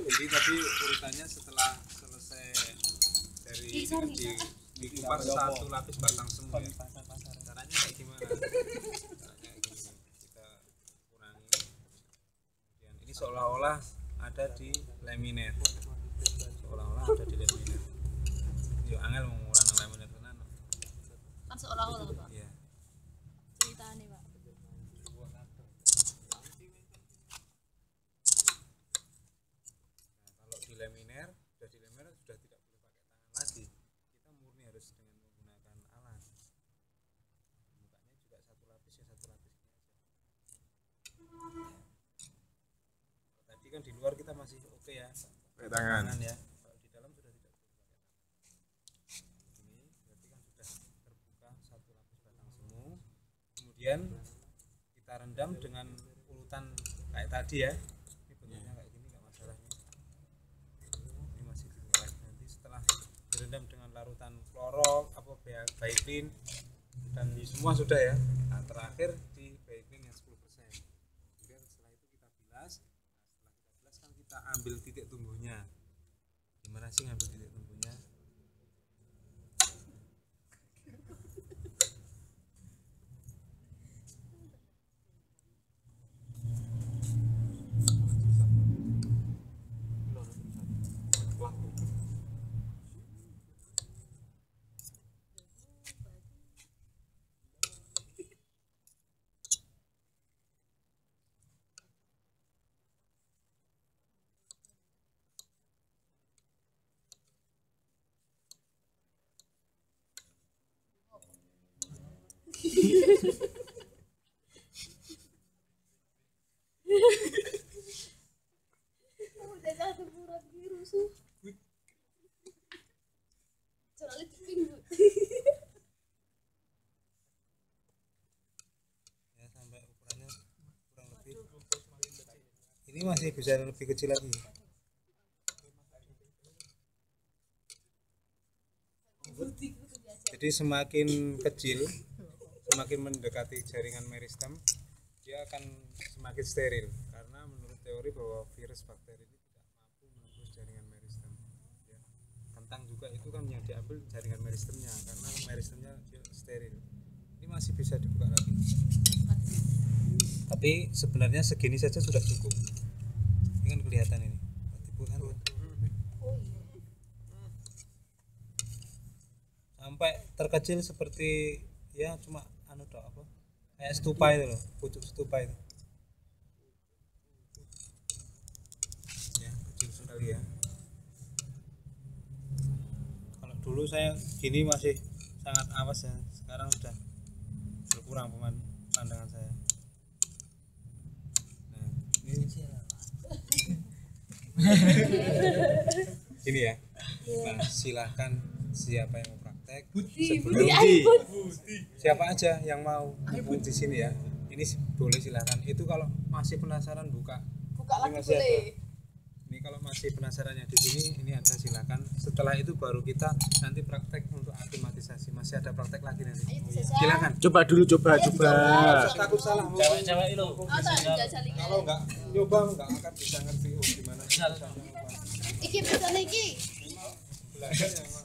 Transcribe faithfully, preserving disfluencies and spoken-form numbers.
Jadi tadi urutannya setelah selesai dari di dikupas satu lapis batang semu ya. Caranya kayak gimana? Caranya gini, kita kurangi. Kemudian ini seolah-olah ada di laminate. Seolah-olah ada di laminate. Yo angel mau ngurang laminate tenan. Kan seolah-olah, Pak. Iya. Ceritane, Pak. Laminir, sudah di laminir sudah tidak perlu pakai tangan lagi. Kita murni harus dengan menggunakan alat. Mukanya juga satu lapis ya satu lapis ini aja. Tadi kan di luar kita masih oke okay ya. Pakai tangan. tangan ya. Kalau di dalam sudah tidak perlu pakai tangan. Ini berarti kan sudah terbuka satu lapis batang semu. Kemudian kita rendam dengan urutan kayak tadi ya. Ini bentuknya kayak gini nggak masalahnya. Direndam dengan larutan kloro apa baiklin dan semua sudah ya. Nah, terakhir di baiklin yang sepuluh persen. Kemudian setelah itu kita bilas. Nah, setelah kita bilas kan kita ambil titik tumbuhnya. Gimana sih ngambil titik tumbuhnya? Udah satu burat biru su. Soalnya tiping, Bu. Ya sampai ukurannya kurang lebih. Ini masih bisa lebih kecil lagi. Jadi semakin kecil, semakin mendekati jaringan meristem, dia akan semakin steril. Karena menurut teori bahwa virus bakteri ini tidak mampu menembus jaringan meristem. Ya. Kentang juga itu kan yang diambil jaringan meristemnya, karena meristemnya dia steril. Ini masih bisa dibuka lagi. Tapi sebenarnya segini saja sudah cukup. Ini kan kelihatan ini. Dibuka kan? Sampai terkecil seperti ya cuma anu dok apa kayak stupa itu loh, pucuk stupa itu ya, kecil sekali ya. Kalau dulu saya gini masih sangat awas ya, sekarang sudah berkurang pandangan saya. Nah ini ini ya. Nah silahkan siapa yang mau praktek sebelum di siapa aja yang mau ikut di sini ya, ini boleh silahkan. Itu kalau masih penasaran buka Buka lagi masih boleh. ada. Ini kalau masih penasarannya di sini ini ada, silahkan. Setelah itu baru kita nanti praktek untuk aklimatisasi. Masih ada praktek lagi nanti. Silahkan. Coba dulu, coba, coba. Takut salah. Cewek-cewek itu. Oh, tak jajal iki. Kalau nggak nyoba nggak akan bisa ngerti oh gimana. Iki bisa iki. Belajar yang